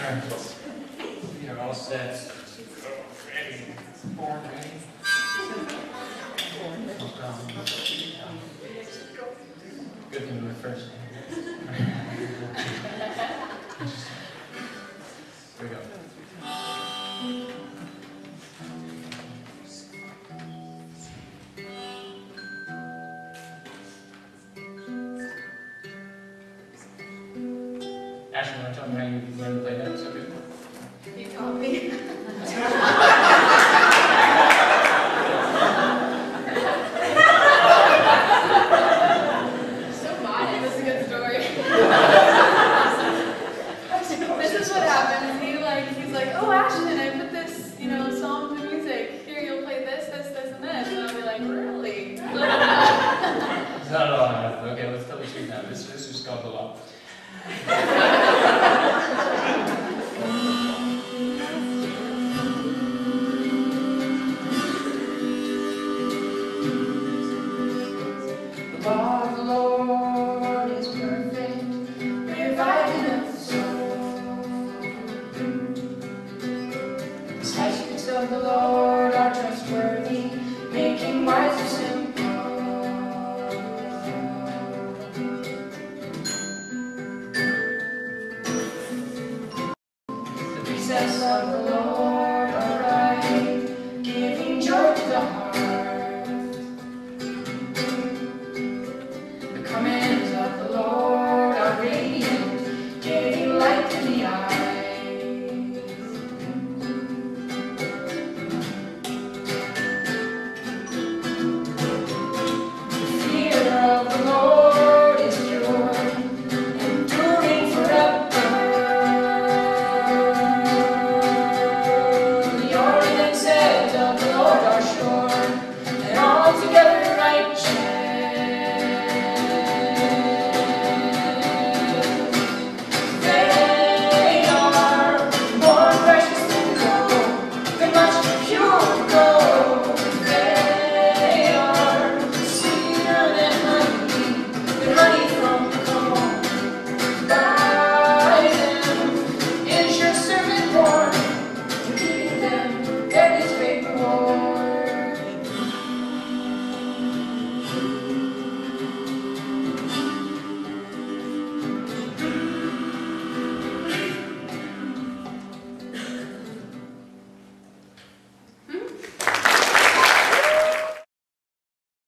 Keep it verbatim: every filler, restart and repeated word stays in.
We are all set. Ready. Born ready. Good thing we were first. Here we go. Ashley, want to tell me how you learned to play that so good? You taught me. So funny. This is a good story. This is what happens. He like he's like, oh Ashton, I put this, you know, song to music. Here, you'll play this, this, this, and this. And I'll be like, really? It's not at all hard. Okay, let's tell the truth now. This, this is just called the law. The law of the Lord is perfect, reviving of the soul. The statutes of the Lord are trustworthy, making wise the simple. The precepts of the Lord